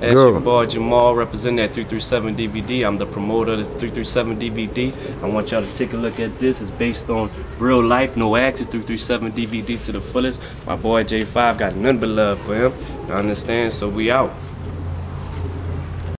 That's your boy Jamal representing that 337 DVD. I'm the promoter of the 337 DVD. I want y'all to take a look at this. It's based on real life, no actors. 337 DVD to the fullest. My boy J5 got nothing but love for him. I understand, so we out.